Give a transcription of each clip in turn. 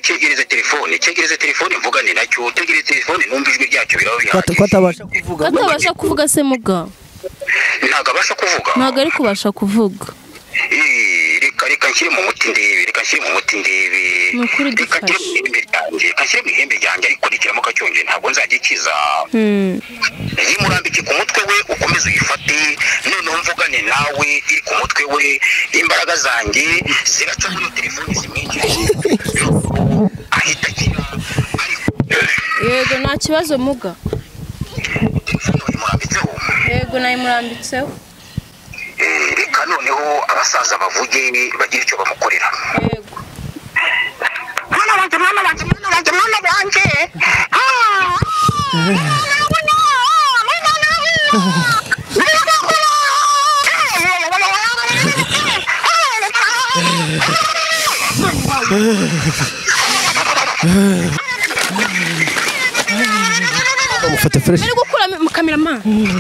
cyegereze telefone mvugane nacyo tegereze telefone numva ijwi ryacyo biraho bihagije katabasha kuvuga se muga ntago abasha kuvuga ntago ari kubasha kuvuga reka nshyire mu muti ndebe reka nshyire mu ihembe ryanjye ariko rikiramo kacyonje ntabwo nzagikiza yimurambike ku mutwe we ukomeze uyifate noneho mvugane nawe iri ku mutwe we imbaraga zanjye ziraca muri telefone zimwinjiriye ahita agira yego nta kibazo muga yimurambitseho yego nayimurambitseho reka noneho abasaza bavuge bagira icyo bamukorera yego mwana wanjye mufate fresh ari gukura mu cameraman.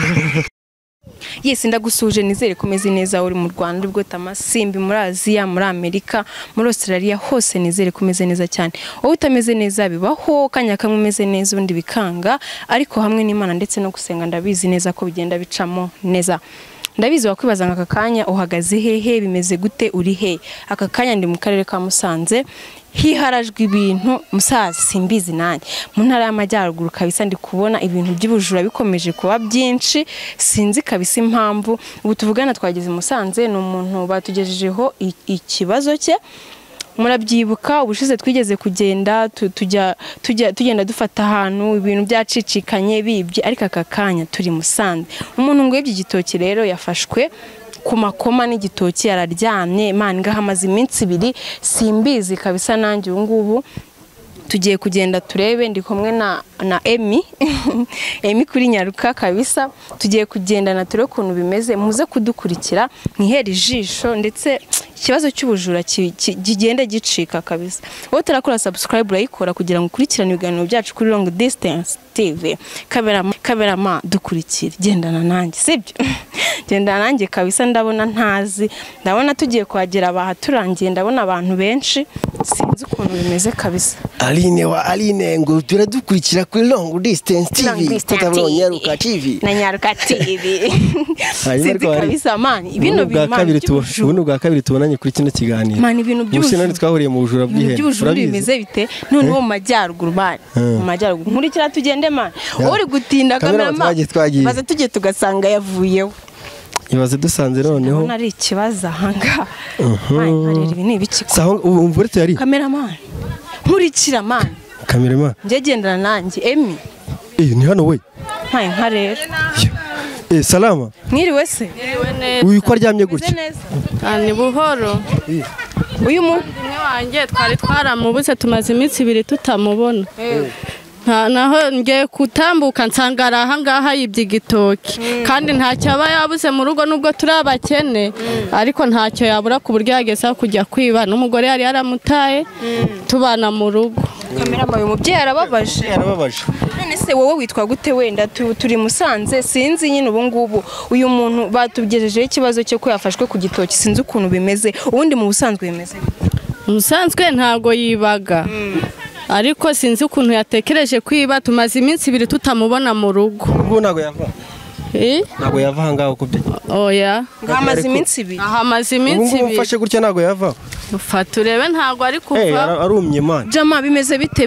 Yes, ndagusuje nizere komeze neza uri mu Rwanda ubwo tamasimbi muri Aziya muri Amerika muri Australia hose nizere komeze neza cyane. Wowe utameze neza bibaho kanya kamwe umeze neza undi bikanga ariko hamwe n'Imana ndetse no gusenga ndabizi neza ko bigenda bicamo neza. Ndabizi wakwibaza aka kanya uhagaze hehe bimeze gute uri he aka kanya ndi mu karere ka Musanze hiharajwe ibintu musaza simbizi nanjye mu ntara y'amajyaruguru kabisa ndi kubona ibintu by'ubujura bikomeje kuba byinshi sinzi kabisa impamvu ubu tuvugana twageze Musanze no umuntu batugejejeho ikibazo cye murabyibuka ubushize twigeze kugenda tugenda dufata ahantu ibintu byacicikanye bibye ariko aka kanya turi Musanze umuntu ngo yibye igitoki rero yafashwe ku makoma n'igitoki yararyamye Imana ngahamaze iminsi 2 simbizi kabisa nanjye ubu ngubu tugiye kugenda turebe ndi kumwe na Emi kuri Nyaruka kabisa tugiye kugenda na ture kuntu bimeze muze kudukurikira mwihera ijisho ndetse ikibazo cy'ubujura kigenda gicika kabisa wowe tarakora subscribe urayikora kugira ngo ukurikirane ibiganiro byacu kuri Long Distance TV kamerama dukurikira gendana nanjye sibyo gendana nanjye kabisa ndabona ntazi ndabona tugiye kwagera abahaturangiye ndabona abantu benshi sinzi ukuntu bimeze kabisa Aline ngo turadukurikira kuri Long Distance TV tutabona Nyaruka TV na Nyaruka TV sinzi kabisa man ibintu bwa kabiri tubonanye kuri kino kiganiro man ibintu by'ubujura twahuriye mu bujura bw'ihene bimeze bite none mu majyaruguru bari mu majyaruguru nkurikira tugende man uri gutinda kamera baza tugiye tugasanga yavuyeho ibaze dusanze noneho nari ikibazo hanga man ibi ni ibiki saho umvurete yari cameraman nkurikira man cameraman ngegendana nanjye Emi ni hano we nka rero salama mwiriwe se uyu ko aryamye gutya ni buhoro uyu muntu wanjye twari twaramubuze tumaze iminsi 2 tutamubona naho ngiye kutambuka nsangara aha ngaha yibye igitoki kandi ntacyo aba yabuze mu rugo nubwo turi abakene ariko ntacyo yabura ku buryo yageza kujya kwiba n'umugore yari yaramutaye tubana mu rugo kamera uyu mubyeyi arababaje none se wowe witwa gute wenda turi Musanze sinzi nyine ubu ngubu uyu muntu batugejejeho ikibazo cyo ko yafashwe ku gitoki sinzi ukuntu bimeze ubundi mu busanzwe bimeze Musanzwe ntago yibaga ariko sinzi ukuntu yatekereje kwiba tumaze iminsi 2 tutamubona mu rugo ubwo nago yava nago yava ngaho kubye oya ngamaze iminsi 2 ahamaze iminsi 2 ufashe gutya nago yava ufata urebe ntago ari kuva arumye man jama bimeze bite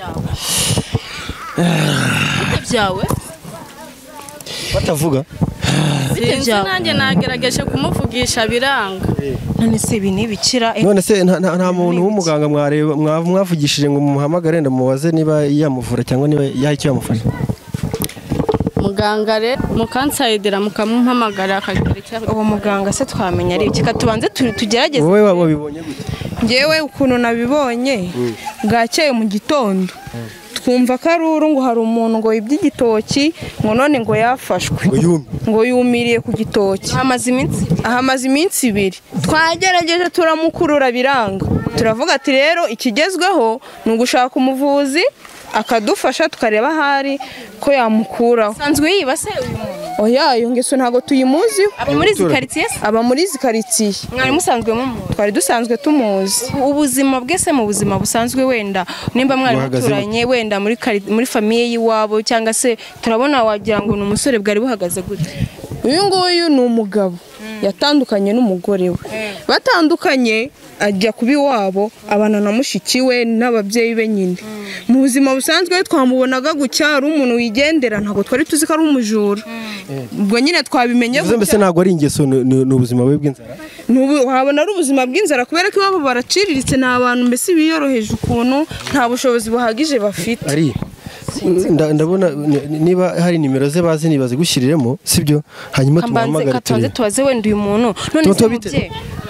byawe batavuga nanjye nagerageje kumuvugisha biranga none se ibi nibikira none se nta muntu w'umuganga mwavugishije ngo muhamagare ndamubaze niba yamuvura cyangwa niba yahicyo yamufasha muganga re mukansayidira mukamuhamagara akagira icyo uwo muganga se twamenya ari kika tubanze tugerageze wowe wabibonye gute ngewe ukuntu nabibonye bwakeye mu gitondo twumva karuru ngo hari umuntu ngo yibye igitoki ngo none ngo yafashwe ngo yumiriye ku gitoki ahamaze iminsi 2 twagerageje turamukurura biranga turavuga ati rero ikigezweho ni ugushaka umuvuzi akadufasha tukareba ahari ko yamukuraho. Sanzwe yiba se uyu muntu? Oya, iyo ngeso ntago tuyimuziho. Aba muri izi quartier se? Aba muri izi quartier. Mwari musanzwe mu Twari dusanzwe tumuzi. ubuzima bwe se mu buzima busanzwe wenda nimba mwari muturanye wenda muri famille yiwabo cyangwa se turabona wagira ngo ni umusore bwari buhagaze gute? Uyu nguyu ni umugabo yatandukanye n'umugore we. Batandukanye ajya kuba iwabo abana na mushiki we n'ababyeyi be nyine. Mu buzima busanzwe twamubonaga gucya ari umuntu wigendera, ntabwo twari tuzi ko ari umujura. Ubwo nyine twabimenye gutya. Mbese ntabwo ari ingeso, ni ubuzima bwe bw'inzara. Wabona ari ubuzima bw'inzara kubera ko iwabo baraciriritse, ni abantu mbese biyoroheje ukuntu nta bushobozi buhagije bafite. Ndabona niba hari nimero ze bazi nibaze gushyiriremo sibyo, hanyuma tumuhamagara tubaze wenda uyu muntu none se umubyeyi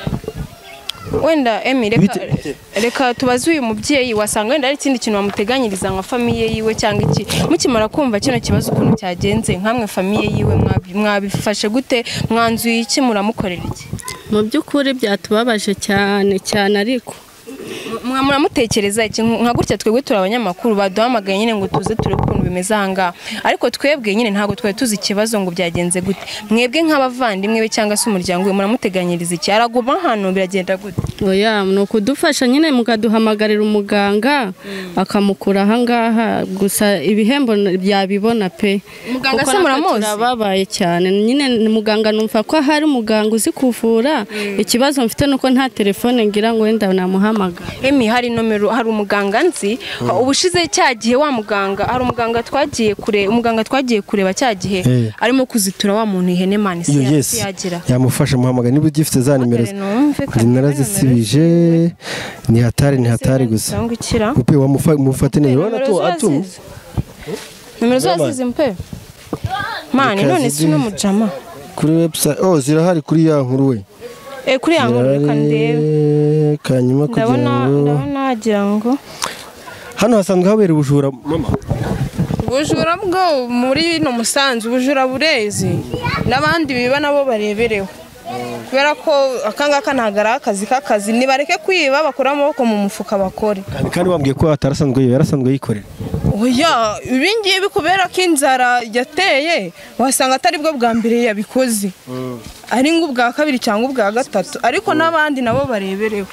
wenda reka tubaze uyu mubyeyi wasanga wenda ari ikindi kintu bamuteganyiriza nka famille yiwe cyangwa iki. Mukimara kumva kino kibazo ukuntu cyagenze nkamwe famille yiwe mwabifashe gute, mwanzuye iki, muramukorera iki? Mu by'ukuri byatubabaje cyane cyane, ariko muramutekereza iki? Nka gutya twebwe turi abanyamakuru baduhamagaye nyine ngo tuze turebe ukuntu bimeze ahangaha, ariko twebwe nyine ntabwo twari tuzi ikibazo ngo byagenze gute. Mwebwe nk'abavandimwe be cyangwa se umuryango we muramuteganyiriza iki? Araguma hano biragenda gute? Oya, ni ukudufasha nyine mukaduhamagarira umuganga akamukura ahangaha, gusa ibihembo byabibona pe. Muganga se muramuzi? Turababaye cyane nyine, muganga numva ko hari umuganga uzi kuvura. Ikibazo mfite nuko nta telefone ngira ngo wenda namuhamagara. Hari nomero, hari umuganga nzi ubushize cyagihe wa muganga, hari umuganga twagiye kureba cyagihe arimo kuzitura wa muntu ihene mani se yagira yamufasha muhamagara. Niba ugifite za nimero narazisibije, ni hatari gusa upe wamufate neza atuma nimero zose mpe mani. None si no mujama kuri website zirahari kuri ya nkuru we kuri ya nkuru reka ndebe kanyuma kugira ngo ndabona agira ngo hano hasanzwe habera ubujura mama. Ubujura bwo muri no Musanze ubujura burezi n'abandi biba nabo barebereho, kubera ko akangaka ntagara akazi nibareke kwiba bakora amaboko mu mufuka bakore. Kandi wambwiye ko yarasanzwe yikorera. Oya, ibingibi kubera ko inzara yateye wasanga atari bwo bwa mbere yabikoze, ari ngubwa kabiri cyangwa ubwa gatatu, ariko n'abandi nabo barebereho.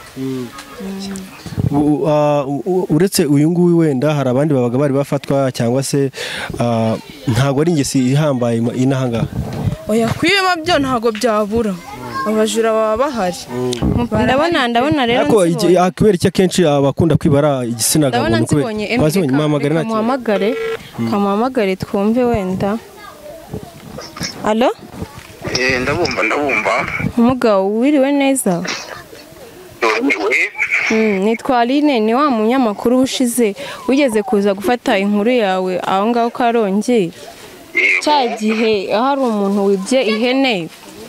Uretse uyu nguyu wenda hari abandi babaga bari bafatwa cyangwa se ntabwo ari ingesi ihambaye inahangaha? Oya, kwiba byo ntabwo byabura, abajura baba bahari. Ndabona rero kubera iki akenshi abakunda kwibara igitsina gabo bazibonye muhamagare twumve wenda. Allo? Ndabumva. Umugabo wiriwe neza? Nitwa Aline, ni wa munyamakuru ushize wigeze kuza gufata inkuru yawe aho ngaho Karongi cyagihe hari umuntu wibye ihene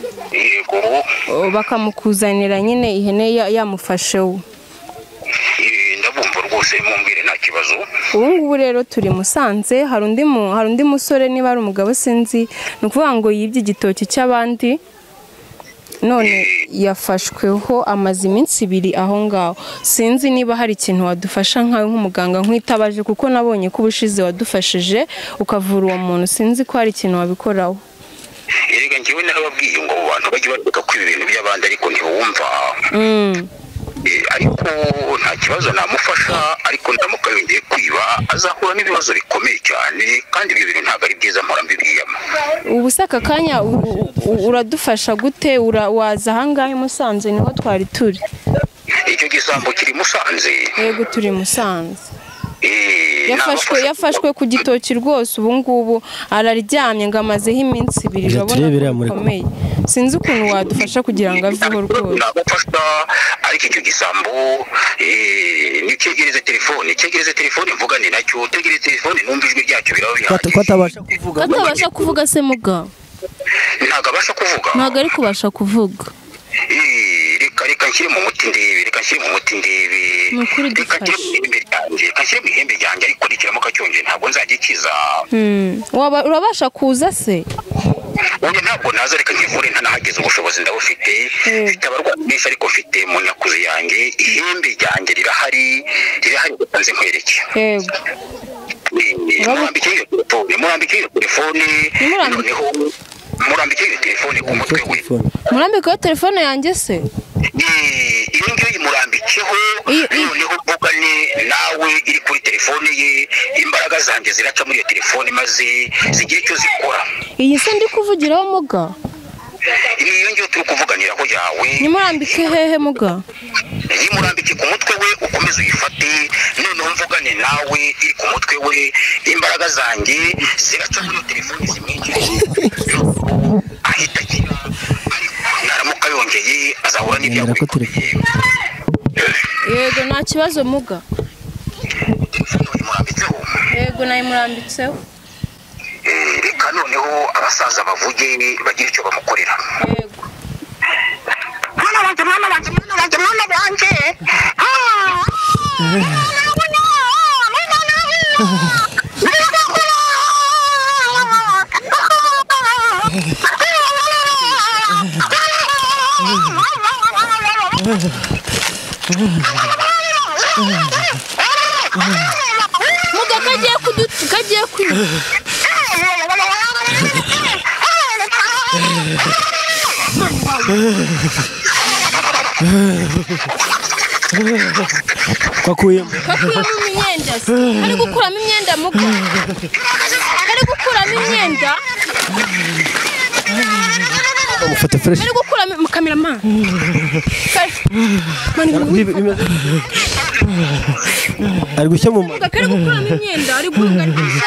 bakamukuzanira nyine ihene yamufasheho. Ndabumva rwose, mumbwire nta kibazo. Ubu ngubu rero turi Musanze, hari undi musore niba ari umugabo sinzi, ni ukuvuga ngo yibye igitoki cy'abandi none yafashweho amaze iminsi 2 aho ngaho. Sinzi niba hari ikintu wadufasha nkawe nk'umuganga nk'itabaje, kuko nabonye ko ubushize wadufashije ukavura uwo muntu, sinzi ko hari ikintu wabikoraho. Erega njyewe narababwiye ngo abantu bajye bareka kwiba ibintu by'abandi ariko ntibumva. Ariko nta kibazo namufasha, ariko ndamuka yongeye kwiba azahura n'ibibazo bikomeye cyane, kandi ibyo bintu ntabwo ari byiza mpora mbibiyama. Ubu saka kanya uradufasha gute? Waza ahangahe Musanze niho twari turi? Icyo gisambo kiri Musanze? Yego turi Musanze. Yafashwe ku gitoki rwose, ubu ngubu araryamye ngo amazeho iminsi 2. Urabona bikomeye, sinzi ukuntu wadufasha kugira ngo aveho rwose. Nagufasha, ariko icyo gisambo nicyegereze telefone mvugane nacyo, tegereze telefone numva ijwi ryacyo biraba bihagije. Ko atabasha kuvuga se mugabo? Ntabwo abasha kuvuga. Ntabwo ari kubasha kuvuga. Reka nshyire mu muti ndebe. Reka nshyire mu ihembe ryanjye, ariko rikiramuka cyonje ntabwo nzagikiza. Urabasha kuza se? Oya, ntabwo naza, reka nkivure ntanahageze, ubushobozi ndabufite. Mfite abarwayi benshi, ariko mfite mu nyakuzi yanjye ihembe ryanjye rirahari nze nkwereke. Yego. murambike iyo telefone noneho murambike iyo telefone ku mutwe we murambikeho telefone yanjye se iyo ngiyo murambikeho noneho mvugane nawe iri kuri telefone ye imbaraga zanjye ziraca muri iyo telefone maze zigira icyo zikora iyi se ndi kuvugiraho muga iyo ngiyo turi kuvuganiraho yawe nimurambike hehe muga nimurambike ku mutwe we ukomeze uyifate noneho mvugane nawe iri ku mutwe we imbaraga zanjye ziraca muri iyo telefone zimwinjira ahita agira naramuka yongeye azahura n'ibyago yego nta kibazo muga murambitseho yego nayimurambitseho reka noneho abasaza bavuge bagira icyo bamukorera yego mwana wanjye muga kagiye kwiba kakuyemo imyenda se ari gukuramo imyenda muga ari gukuramo imyenda amufata fresh ari gukuramo cameraman ari gushya mu muga ari gukuramo imyenda ari guhanganisha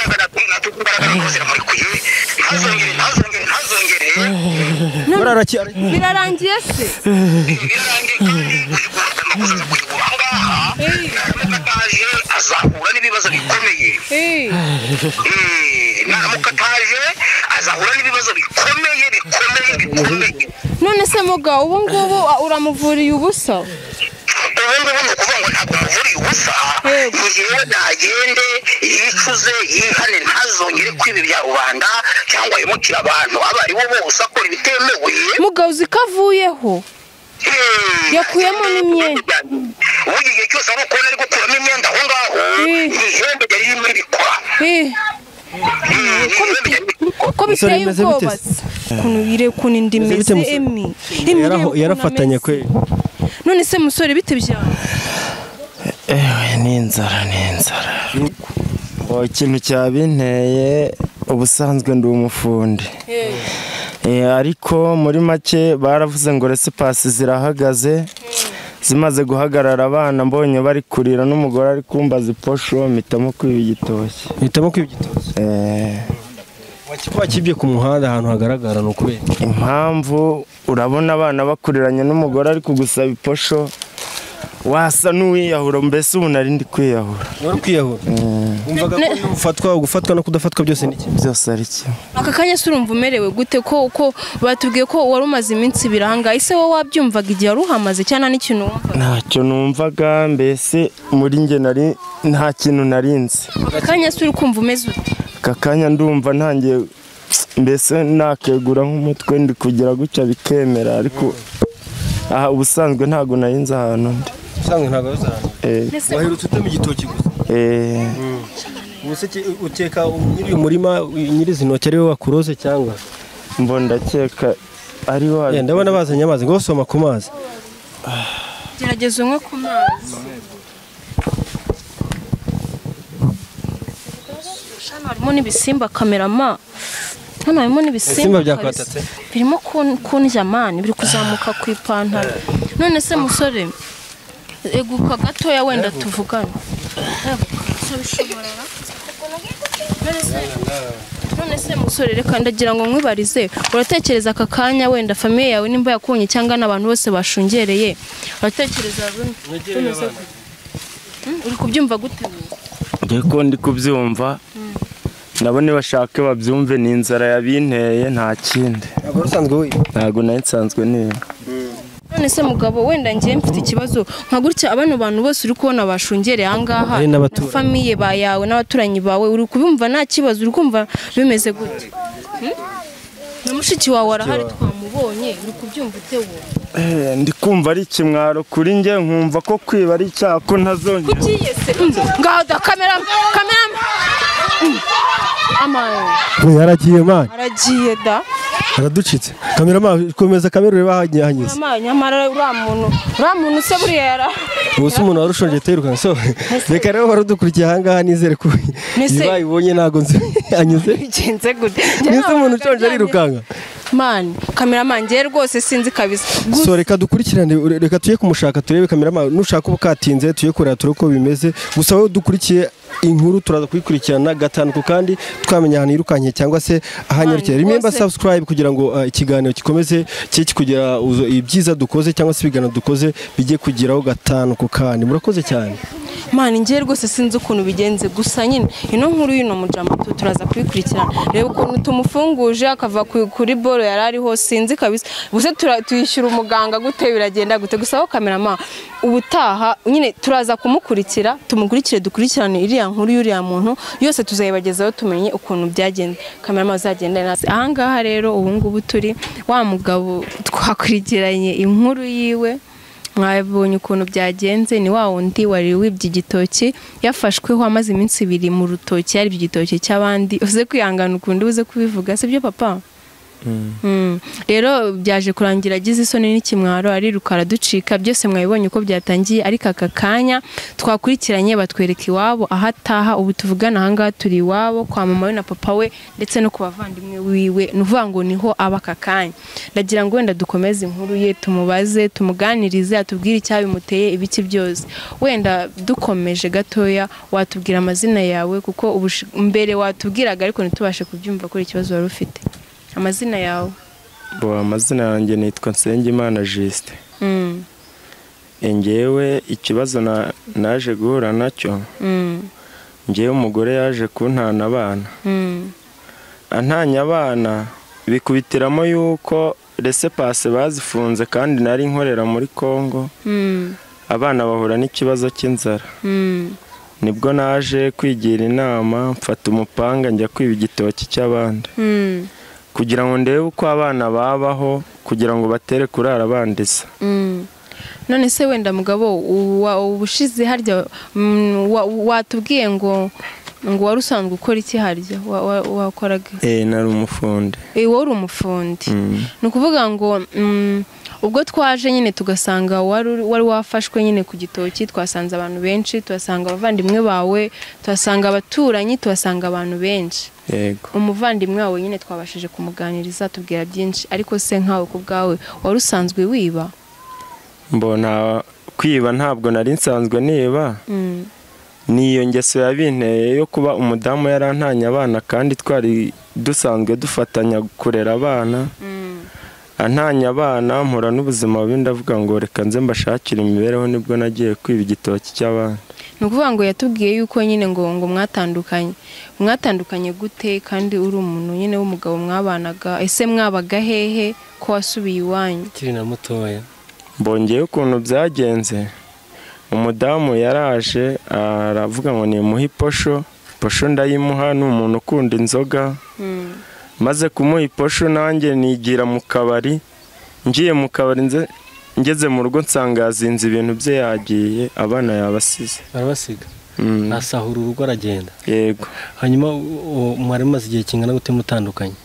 birarangiye se azahura n'ibibazo bikomeye naramukataje azahura n'ibibazo bikomeye none se muga ubu ngubu uramuvuriye ubusa ubu ngubu ni ukuvuga ngo ntabwo muvuriye ubusa ngewe nagende yicuze yihane ntazongere kwiba ibya rubanda cyangwa yimukira abantu abo ari bo bose akora ibitemewe muga uzi ko avuyeho yakuyemo n'imyenda ubu igihe cyose ari ukubona ari gukuramo imyenda aho ngaho ihembe ryari ririmo ribikora ko biteye ubwoba ukuntu indi meze emi yarafatanye kwe none se musore bite byawe ni inzara ikintu cyabinteye ubusanzwe ndi umufundi ariko muri make baravuze ngo resipasi zirahagaze zimaze guhagarara abana mbonye bari kurira n'umugore ari kumbaza iposho mpitamo kwiba igitoki wakibye ku muhanda ahantu hagaragara ni ukubera impamvu urabona abana bakuriranye n'umugore ari kugusaba iposho wasa n'uwiyahura mbese ubu nari ndi kwiyahura wari kwiyahura wumvaga ko gufatwa no kudafatwa byose ni kimwe byose ari kimwe aka kanya se urumva umerewe gute ko batubwiye ko wari umaze iminsi biranga ese wowe wabyumvaga igihe wari uhamaze cyangwa n'ikintu wumva ntacyo numvaga mbese muri njye nta kintu narinzi aka kanya se uri kumva umeze ute aka kanya ndumva ntangiye mbese nakegura nk'umutwe ndi kugira gutya bikemera ariko aha ubusanzwe ntabwo narinzi ahantu ndi usanzwe ntabwo ahantu wahirutse utema igitoki gusa ukeka nyiri umurima nyirizi ntoki ari we wakuroze cyangwa ndakeka ari we ndabona bazanye amazi ngo soma ku mazi gerageza unywe ku mazi hano harimo n'ibisimba kamerama hano harimo n'ibisimba byakwatatse birimo kundya mani biri kuzamuka ku ipantaro none se musore eguka gatoya wenda tuvugane none se musore reka ndagira ngo nkwibarize uratekereza aka kanya wenda famiye yawe nimba yakunye cyangwa n'abantu bose bashungereye uratekereza uri kubyumva gute ko ndi kubyumva nabo nibashake babyumve ni inzara yabinteye nta kindi ntabwo nari nsanzwe niba none se mugabo wenda ngiye mfite ikibazo nka gutya abano bantu bose uri kubona bashungereye ahangaha na famiye bayawe n'abaturanyi bawe uri kubumva nta kibazo uri kumva bimeze gute na mushiki wawe arahari twamubonye uri kubyumva utewe ndi kumva ari ikimwaro kuri njye nkumva ko kwiba ari icyaha ko ntazongera kugiye se ngaho da kamera we yaragiye man aragiye da araducitse kamera komeza kamera ureba hanyuze nyamara uriya muntu se buriya yara ubusa umuntu warushonje teruka so reka rero barudukurikiye ahangaha nizere ko ibonye ntago nzi anyuze bigenze gute nise umuntu ushonje arirukanga man kameraman ngiye rwose sinzi kabisa so reka dukurikirane reka tuye kumushaka turebe kameraman nushaka ubukatinze tuye kureba tureko bimeze gusa wowe dukurikiye inkuru turaza kuyikurikirana gatanu kandi twamenya ahantu yirukanye cyangwa se ahanyarukira remember subscribe kugira ngo ikiganiro gikomeze kikugira ibyiza dukoze cyangwa se ibigano dukoze bijye kugiraho gatanu kandi murakoze cyane man ngiye rwose sinzi ukuntu bigenze gusa nyine ino nkuru y'ino mujama turaza kuyikurikirana reba ukuntu tumufunguje akava kuri bolo yarariho sinzi kabisa buse tuyishyura umuganga gute biragenda gute gusa aho kameraman ubutaha nyine turaza kumukurikira dukurikirane iriya nkuru y'uriya muntu yose tuzayibagezaho tumenye ukuntu byagenze kameraman azagenda nasi ahangaha rero ubu ngubu turi wa mugabo twakurikiranye inkuru yiwe mwabonye ukuntu byagenze ni wa wundi wari wibye igitoki yafashweho amaze iminsi 2 mu rutoki yari igitoki cy'abandi uze kwihangana ukundi uze kubivuga sibyo papa rero byaje kurangira agize isoni n'ikimwaro ariruka araducika byose mwabibonye uko byatangiye ariko aka kanya twakurikiranye batwereka iwabo ahataha ubu tuvugana ahangaha turi iwabo kwa mama we na papa we ndetse no kubavandimwe wiwe nuvuga ngo niho aba aka kanya ndagira ngo wenda dukomeze inkuru ye tumubaze tumuganirize atubwire icyabimuteye ibiki byose wenda dukomeje gatoya watubwira amazina yawe kuko mbere watubwiraga ariko ntitubashe kubyumva ko ikibazo wari ufite amazina yawe amazina yanjye nitwa Nsengimana Juste ngewe ikibazo naje guhura nacyo ngewe umugore yaje kuntana abana antanya abana bikubitiramo yuko resepase bazifunze kandi nari nkorera muri Kongo abana bahura n'ikibazo cy'inzara nibwo naje kwigira inama mfata umupanga njya kwiba igitoki cy'abandi kugira ngo ndebe uko abana babaho kugira ngo batere kurara bandisa none se wenda mugabo ubushize harya watubwiye ngo wari usanzwe ukora iki harya wakoraga nari umufundi wari umufundi ni ukuvuga ngo ubwo twaje nyine tugasanga wari wafashwe nyine ku gitoki twasanze abantu benshi tuhasanga abavandimwe bawe tuhasanga abaturanyi tuhasanga abantu benshi yego umuvandimwe wawe nyine twabashije kumuganiriza tubwira byinshi ariko se nkawe ku bwawe wari usanzwe wiba mbona kwiba ntabwo nari nsanzwe niba niyo ngeso yabinteye yo kuba umudamu yarantanye abana kandi twari dusanzwe dufatanya kurera abana antanya abana mpora n'ubuzima bubi ndavuga ngo reka nze mbashakira imibereho nibwo nagiye kwiba igitoki cy'abandi ni ukuvuga ngo yatubwiye yuko nyine ngo mwatandukanye gute kandi uri umuntu nyine w'umugabo mwabanaga ese mwabaga hehe ko wasubiye iwanyu kiri na mutoya mbongeye ukuntu byagenze umudamu yaraje aravuga ngo nimuhe posho ndayimuha ni umuntu ukunda inzoga maze kumuha iposho nanjye nigira mu kabari ngiye mu kabari ngeze mu rugo nsanga yazinze ibintu bye yagiye abana yabasize arabasiga asahura urugo aragenda yego hanyuma mwari mumaze igihe kingana gute mutandukanye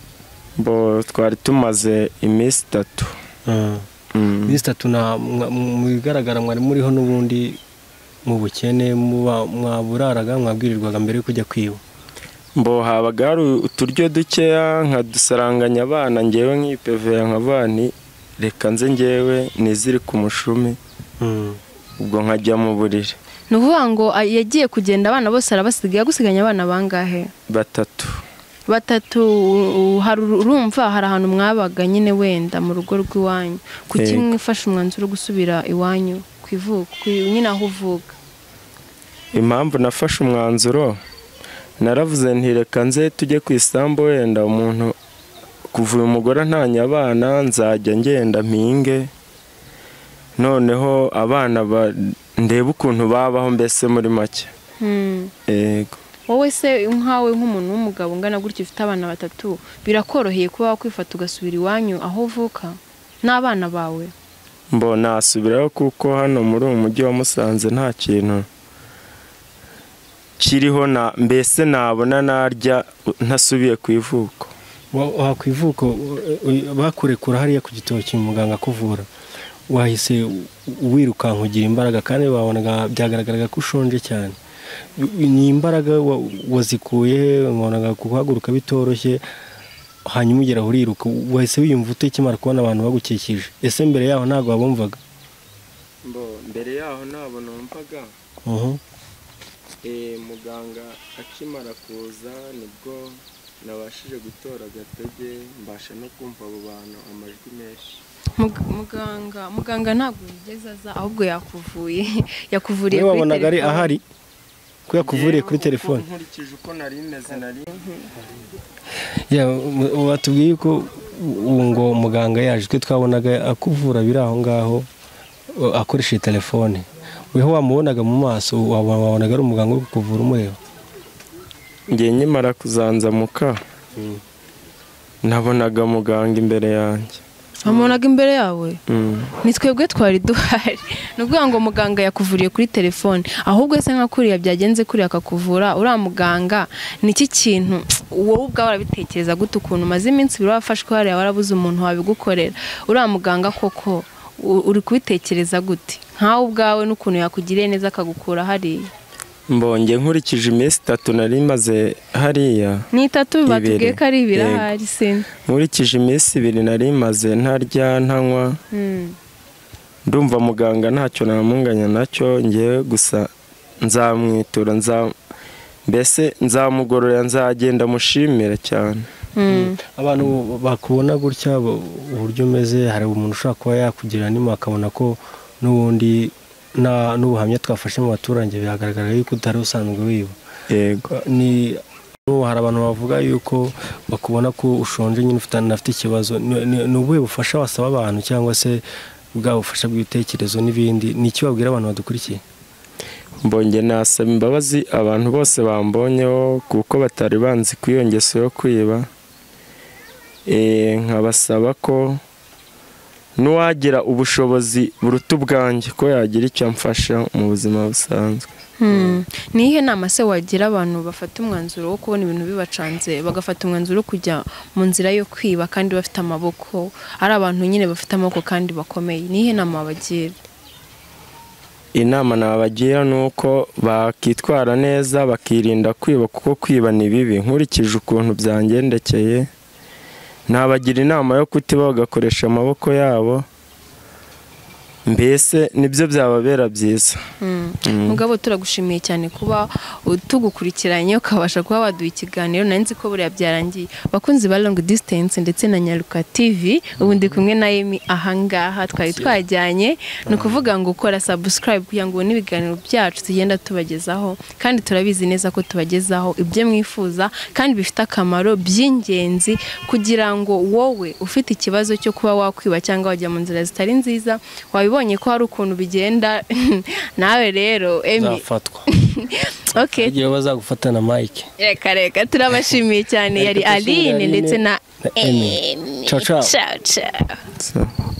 twari tumaze iminsi 3 iminsi 3 mu bigaragara mwari muriho n'ubundi mu bukene mwaburaraga mwabwirirwaga mbere yo kujya kwiba habaga hari uturyo dukeya nkadusaranganya abana ngewe nk'ipevera nk'abani reka nze ngewe niziri ku mushumi ubwo nkajya mu buriri ni ukuvuga ngo yagiye kugenda abana bose arabasigaye yagusiganya abana bangahe 3 urumva hari ahantu mwabaga nyine wenda mu rugo rw'iwanyu kuki mwifashe umwanzuro wo gusubira iwanyu nyine aho uvuga impamvu nafashe umwanzuro naravuze nti reka nze tujye ku isambu wenda umuntu kuva uyu mugore ntanya abana nzajya ngenda mpinge noneho abana ndebe ukuntu babaho mbese muri make yego wowe se nkawe nk'umuntu w'umugabo ungana gutyo ufite abana 3 birakoroheye kuba wakwifata ugasubira iwanyu aho uvuka n'abana bawe nasubiraho kuko hano muri uyu mujyi wa Musanze nta kintu kiriho na mbese nabona narya ntasubiye ku ivuko. Wakwivuko bakurekura hariya ku Gitoki muganga kuvura wahise wirukanka ugira imbaraga kandi wabonaga byagaragaraga ko ushonje cyane. Ni imbaraga wazikuye wabonaga guhaguruka bitoroshye hanyuma ugera uriruka wahise wiyumva utekimara kubona abantu bagukikije. Ese mbere yaho ntago wabumvaga? Mbere yaho ntabwo numvaga. Muganga akimara kuza nibwo nabashije gutora agatege mbasha no kumva abo bantu amajwi menshi. Muganga ntabwo yigeze aza ahubwo yakuvuriye kuri wabonaga ari ahari ko yakuvuriye kuri telefone. Nkurikije uko nari meze nari watubwiye ko ngo muganga yaje twe twabonaga akuvura biri aho ngaho akoresheje telefone. Weho wamubonaga mu maso wabonaga ari umuganga uri kuvura umureba? Ngiye nyimara kuzanzamuka nabonaga muganga imbere yanjye. Amubonaga imbere yawe? Ni twebwe twari duhari. Nukuvuga ngo muganga yakuvuriye kuri telefone. Ahubwo ese nka kuriya byagenze kuri akakuvura uriya muganga niki kintu wowe ubwawe urabitekereza gute ukuntu maze iminsi biro wafashwe hariya warabuze umuntu wabigukorera? Uriya muganga koko uri kubitekereza gute nkawe ubwawe n'ukuntu yakugiriye neza akagukura hariya? Mbonye nkurikije iminsi 3 nari maze hariya. Ni 3 batubwiye ko ari birahari se. Nkurikije iminsi 2 nari maze ntarya ntanywa. Ndumva muganga ntacyo namunganya nacyo ngiye gusa nzamwitura mbese nzamugorora nzagenda mushimira cyane. Abantu bakubona gutya uburyo umeze hari umuntu ushaka kuba yakugira nimo akabona ko n'ubundi n'ubuhamya twafashe mu baturage byagaragara yuko utari usanzwe wiba. Yego. Ni hari abantu bavuga yuko bakubona ko ushonje nyine ufite ikibazo. Ni ubuhe bufasha wasaba abantu cyangwa se bwa bufasha bw'ibitekerezo n'ibindi n'iki wabwira abantu badukurikiye? Mbonye nasaba imbabazi abantu bose bambonyeho kuko batari banzi kwiyongeso yo kwiba. Nkabasaba ko nuwagira ubushobozi buruta ubwanjye ko yagira icyo amfasha mu buzima busanzwe. Nihe nama se wagira abantu bafata umwanzuro wo kubona ibintu bibacanze bagafata umwanzuro wo kujya mu nzira yo kwiba kandi bafite amaboko ari abantu nyine bafite amaboko kandi bakomeye? Nihe nama bagira? Inama nabagira nuko bakitwara neza bakirinda kwiba kuko kwiba ni bibi. Nkurikije ukuntu byangendekeye nabagira inama yo kutiba bagakoresha amaboko yabo mbese nibyo byababera byiza. Mugabo turagushimiye cyane kuba tugukurikiranye ukabasha kuba waduha ikiganiro. Nanzi ko buriya byarangiye. Bakunzi ba Long Distance ndetse na Nyaruka TV ubundi kumwe na Emi ahangaha twari twajyanye no kuvuga ngo ukora subscribe kugira ngo n'ibiganiro byacu tugenda tubagezaho kandi turabizi neza ko tubagezaho ibyo mwifuza kandi bifite akamaro by'ingenzi kugira ngo wowe ufite ikibazo cyo kuba wakwiba cyangwa wajya mu nzira zitari nziza wabibonye ko hari ukuntu bigenda nawe rero Emi zafatwa. Okay. Igihe bazagufatana Mike. Reka turabashimiye cyane yari Aline ndetse na Emi. Ciao ciao. Ciao ciao.